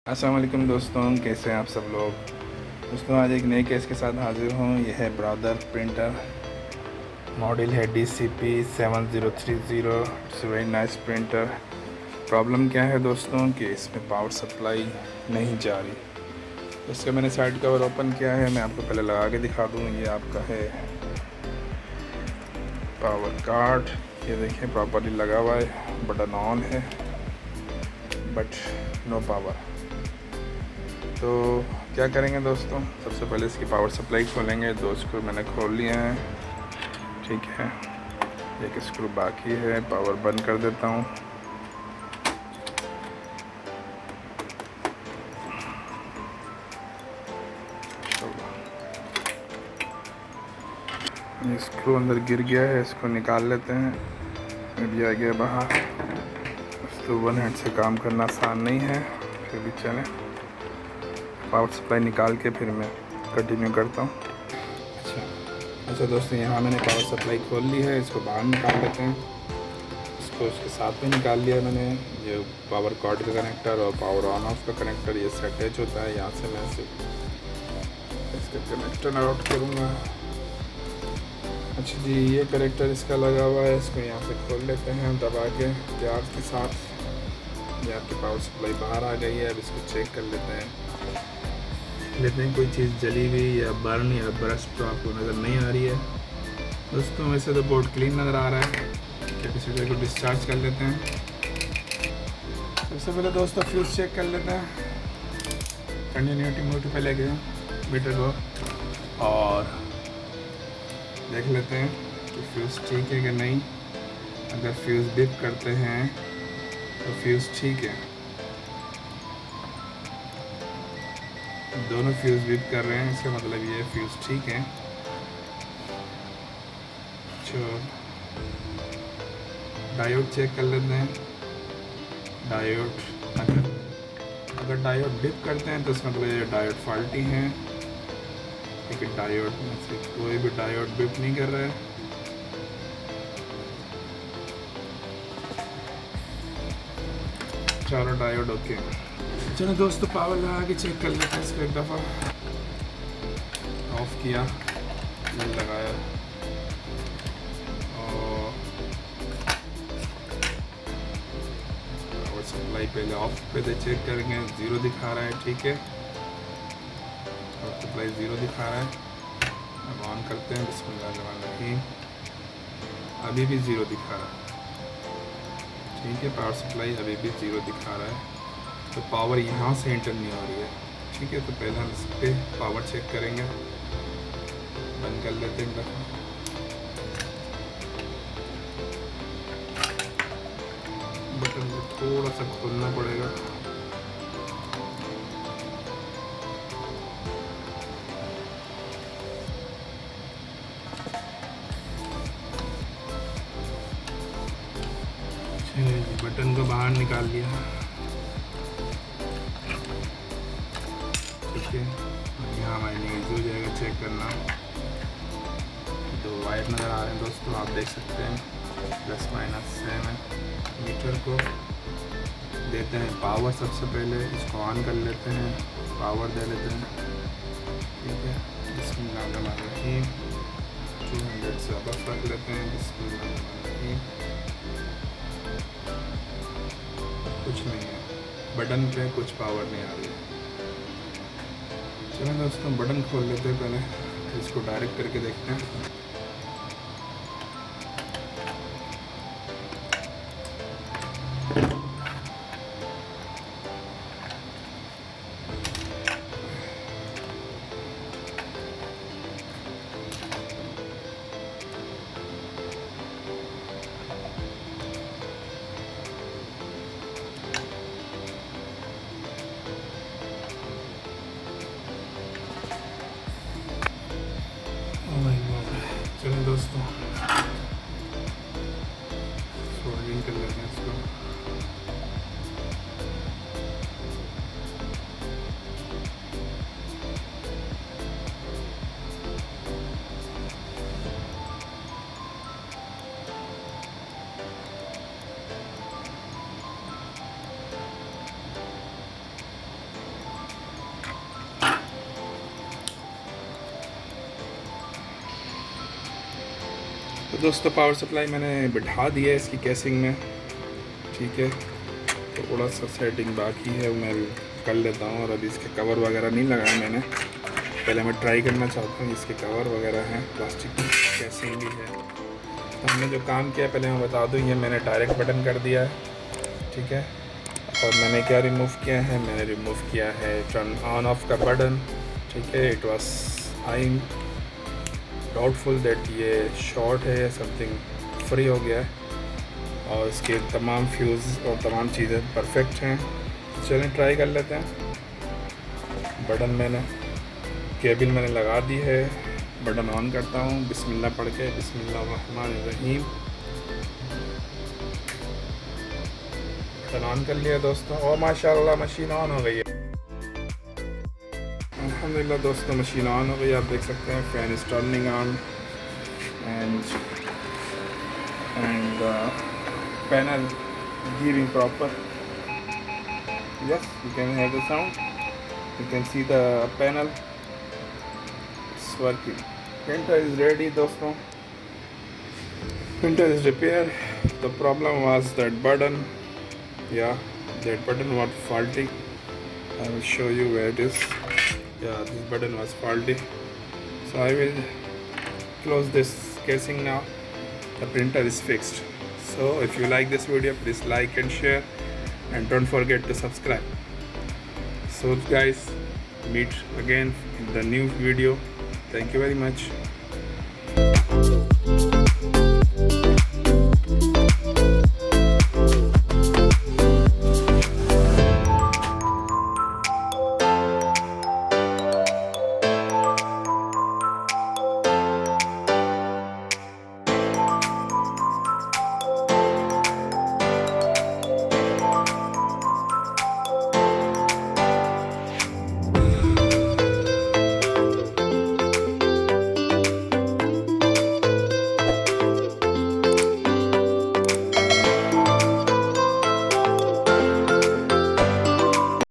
अस्सलाम वालेकुम दोस्तों, कैसे हैं आप सब लोग। दोस्तों आज एक नए केस के साथ हाजिर हूँ। यह है ब्रदर प्रिंटर, मॉडल है DC-P7030। It's very nice printer. Problem क्या है दोस्तों कि इसमें पावर सप्लाई नहीं जा रही। इसका मैंने साइड कवर ओपन किया है, मैं आपको पहले लगा के दिखा दूँ। ये आपका है पावर कार्ड, ये देखिए प्रॉपरली लगा हुआ है, बटन ऑन है बट नो पावर। तो क्या करेंगे दोस्तों, सबसे पहले इसकी पावर सप्लाई खोलेंगे। 2 स्क्रू मैंने खोल लिए हैं, ठीक है। एक स्क्रू बाकी है, पावर बंद कर देता हूँ। ये स्क्रू अंदर गिर गया है, इसको निकाल लेते हैं। अभी आ गया बाहर। तो वन हैंड से काम करना आसान नहीं है, फिर भी चलें। पावर सप्लाई निकाल के फिर मैं कंटिन्यू करता हूँ। अच्छा दोस्तों, यहाँ मैंने पावर सप्लाई खोल ली है, इसको बाहर निकाल लेते हैं। इसको उसके साथ में निकाल लिया मैंने। ये पावर कॉर्ड का कनेक्टर और पावर ऑन ऑफ का कनेक्टर, ये से अटैच होता है। यहाँ से मैं इसका कनेक्टर आउट करूँगा। अच्छा जी, ये कनेक्टर इसका लगा हुआ है, इसको यहाँ से खोल लेते हैं दबा के प्यार के साथ। ये आपकी पावर सप्लाई बाहर आ गई है। अब इसको चेक कर लेते हैं कोई चीज़ जली हुई या बर्न या ब्रस्ट तो आपको नज़र नहीं आ रही है दोस्तों। वैसे तो बोर्ड क्लीन नज़र आ रहा है। कैपेसिटर को डिस्चार्ज कर लेते हैं। सबसे पहले दोस्तों फ्यूज़ चेक कर लेते हैं। कंटिन्यूटी मोड पे लेके मीटर को और देख लेते हैं कि फ्यूज़ ठीक है कि नहीं। अगर फ्यूज़ बिप करते हैं तो फ्यूज़ ठीक है। दोनों फ्यूज़ बिप कर रहे हैं, इसका मतलब ये फ्यूज़ ठीक है। डायोड चेक कर लेते हैं। डायोड अगर डायोड डिप करते हैं तो इसका मतलब ये डायोड फॉल्टी है, लेकिन डायोड में से कोई भी डायोड डिप नहीं कर रहा है। चारों डायोड ओके। चलो दोस्तों, पावर लगा के चेक कर लेते हैं इसको। एक दफ़ा ऑफ किया, लगाया और पावर सप्लाई पहले ऑफ पे से चेक करेंगे। 0 दिखा रहा है, ठीक है। पावर सप्लाई 0 दिखा रहा है। अब ऑन करते हैं, बिस्मिल्लाहिर्रहमानिर्रहीम। अभी भी 0 दिखा रहा है, ठीक है। पावर सप्लाई अभी भी 0 दिखा रहा है, तो पावर यहाँ से एंटर नहीं हो रही है, ठीक है। तो पहले हम इस पर पावर चेक करेंगे। बंद कर लेते हैं दफ़ा। बटन को थोड़ा सा खोलना पड़ेगा। बटन को बाहर निकाल लिया, ठीक है। यहाँ हमारी न्यूज़ हो जाएगा चेक करना। 2 वायर नज़र आ रहे हैं दोस्तों, आप देख सकते हैं। ±7 मीटर को देते हैं पावर। सबसे पहले इसको ऑन कर लेते हैं, पावर दे लेते हैं, ठीक है। बिस्मिल्लाहिर्रहमानिर्रहीम। 200 से अब रख लेते हैं। बिस्मिल्लाहिर्रहमानिर्रहीम। कुछ नहीं है, बटन पे कुछ पावर नहीं आ रही है। चलो दोस्तों, बटन खोल लेते हैं पहले, इसको डायरेक्ट करके देखते हैं। दोस्तों पावर सप्लाई मैंने बिठा दी है इसकी केसिंग में, ठीक है। तो थोड़ा सा सेटिंग बाकी है, मैं कर लेता हूँ। और अभी इसके कवर वगैरह नहीं लगाया मैंने, पहले मैं ट्राई करना चाहता हूँ। इसके कवर वगैरह हैं, प्लास्टिक की केसिंग भी है। तो हमने जो काम किया पहले मैं बता दूँ, ये मैंने डायरेक्ट बटन कर दिया है, ठीक है। और मैंने क्या रिमूव किया है, मैंने रिमूव किया है टर्न ऑन ऑफ का बटन, ठीक है। It was I am doubtful that ये शॉर्ट है, समथिंग फ्री हो गया है। और इसके तमाम फ्यूज़ और तमाम चीज़ें परफेक्ट हैं। चलें ट्राई कर लेते हैं। बटन मैंने केबल मैंने लगा दी है, बटन ऑन करता हूँ बिस्मिल्लाह पढ़ के, बिस्मिल्लाहिर्रहमानिर्रहीम। बटन ऑन कर लिया दोस्तों, और माशाल्लाह मशीन ऑन हो गई है। अल्हम्दुलिल्लाह दोस्तों मशीन ऑन हो गई, आप देख सकते हैं। Fan is turning on and panel giving proper. Yes, you can hear the sound. You can see the panel. It's working. Printer is ready दोस्तों. Printer is repaired. The problem was that button. Yeah, that button was faulty. I will show you where it is. Yeah, this button was faulty. So I will close this casing now. The printer is fixed. So if you like this video, please like and share, and don't forget to subscribe. So guys, meet again in the new video. Thank you very much.